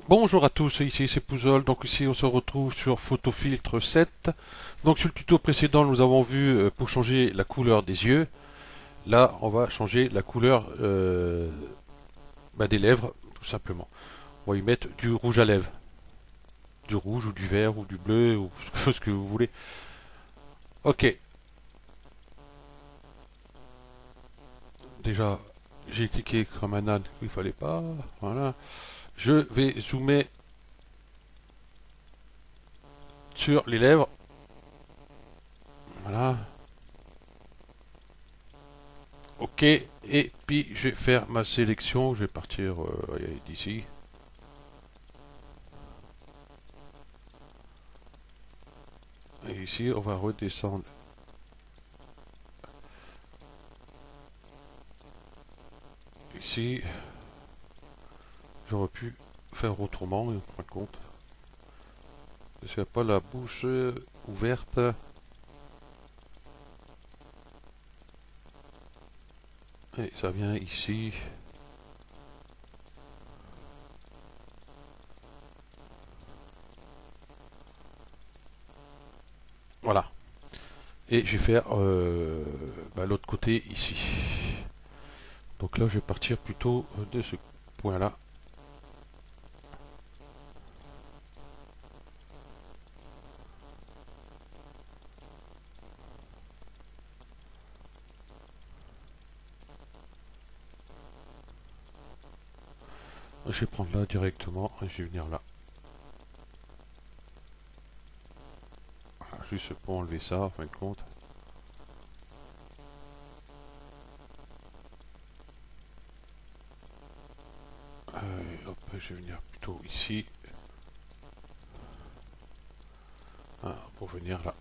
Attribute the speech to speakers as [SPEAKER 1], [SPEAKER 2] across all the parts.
[SPEAKER 1] Bonjour à tous, ici c'est Pouzol. Donc ici on se retrouve sur Photofiltre 7. Donc sur le tuto précédent nous avons vu pour changer la couleur des yeux. Là on va changer la couleur des lèvres tout simplement. On va y mettre du rouge à lèvres. Du rouge ou du vert ou du bleu ou ce que vous voulez. Ok, déjà j'ai cliqué comme un âne, il fallait pas. Voilà. Je vais zoomer sur les lèvres. Voilà. Ok, et puis je vais faire ma sélection, je vais partir d'ici. Et ici, on va redescendre ici. J'aurais pu faire autrement, en fin de compte. Parce qu'il n'y a pas la bouche ouverte. Et ça vient ici. Voilà. Et je vais faire l'autre côté ici. Donc là, je vais partir plutôt de ce point-là. Je vais prendre là directement et je vais venir là. Voilà, juste pour enlever ça, en fin de compte. Hop, je vais venir plutôt ici. Ah, pour venir là.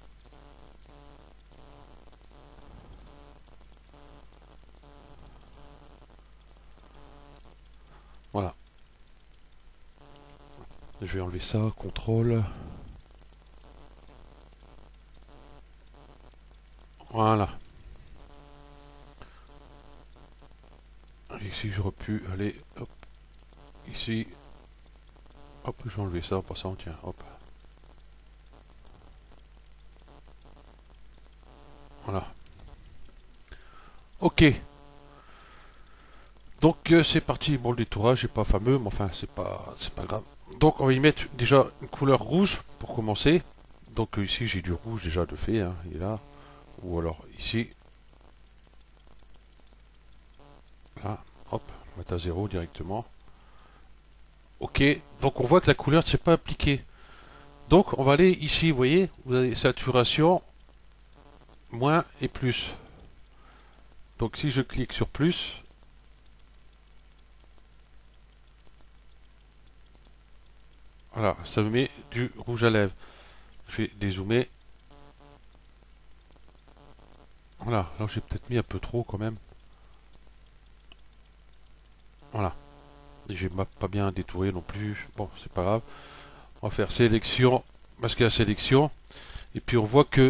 [SPEAKER 1] Voilà. Je vais enlever ça, contrôle. Voilà. Ici, j'aurais pu aller, hop, ici. Hop, je vais enlever ça en passant, tiens, hop. Voilà. Ok. Donc c'est parti. Bon, le détourage n'est pas fameux, mais enfin c'est pas grave. Donc on va y mettre déjà une couleur rouge pour commencer. Donc ici j'ai du rouge déjà de fait, hein, il est là. Ou alors ici, là, hop, mettre à 0 directement. Ok. Donc on voit que la couleur ne s'est pas appliquée. Donc on va aller ici, vous voyez, vous avez saturation, moins et plus. Donc si je clique sur plus, voilà, ça me met du rouge à lèvres. Je vais dézoomer. Voilà, là j'ai peut-être mis un peu trop quand même. Voilà. J'ai pas bien détouré non plus. Bon, c'est pas grave. On va faire sélection, masquer la sélection. Et puis on voit que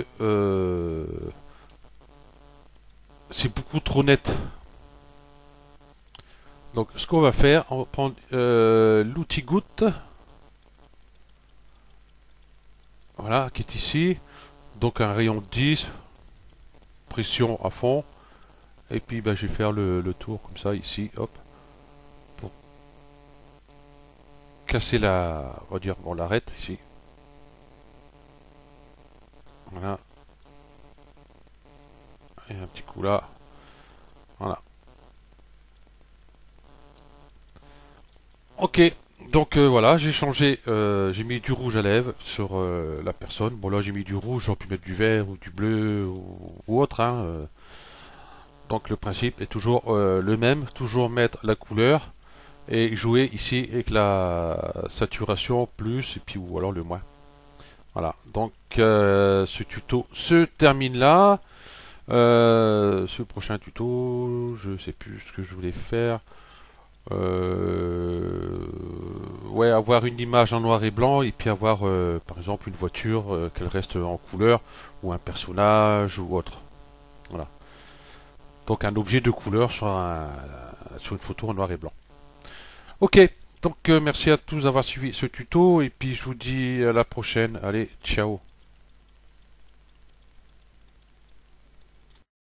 [SPEAKER 1] c'est beaucoup trop net. Donc ce qu'on va faire, on va prendre l'outil goutte. Voilà, qui est ici. Donc un rayon de 10. Pression à fond. Et puis je vais faire le tour comme ça ici. Hop. Pour casser la... On va dire, on l'arrête ici. Voilà. Et un petit coup là. Voilà. Ok, donc voilà, j'ai changé, j'ai mis du rouge à lèvres sur la personne. Bon là j'ai mis du rouge, j'aurais pu mettre du vert ou du bleu ou autre. Hein, Donc le principe est toujours le même, toujours mettre la couleur et jouer ici avec la saturation plus et puis ou alors le moins. Voilà, donc ce tuto se termine là. Ce prochain tuto, je sais plus ce que je voulais faire. Ouais, avoir une image en noir et blanc et puis avoir par exemple une voiture qu'elle reste en couleur ou un personnage ou autre. Voilà. Donc un objet de couleur sur une photo en noir et blanc. Ok, Donc merci à tous d'avoir suivi ce tuto et puis je vous dis à la prochaine. Allez, ciao.